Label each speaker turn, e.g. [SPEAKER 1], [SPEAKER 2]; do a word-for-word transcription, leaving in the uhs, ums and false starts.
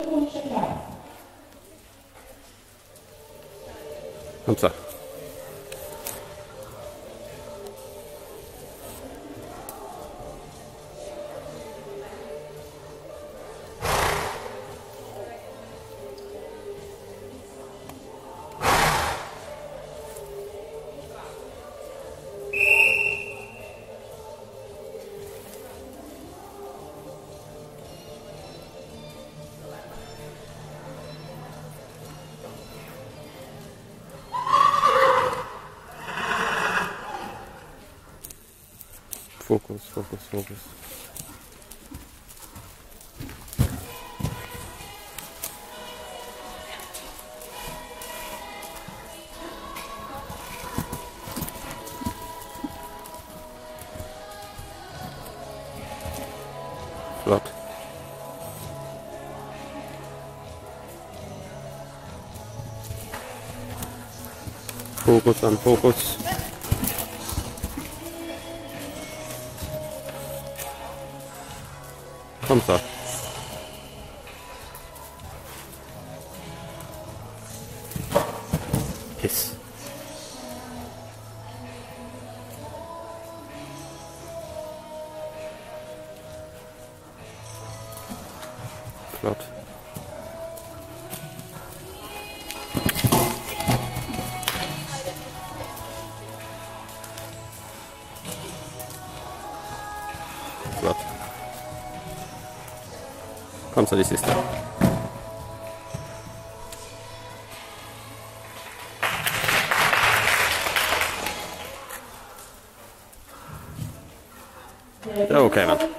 [SPEAKER 1] Kom så. Fokus, fokus, fokus. Flott. Fokus an Fokus. Kom så. Piss. Flott. Flott. Kom så, de siste. Det er ok, men.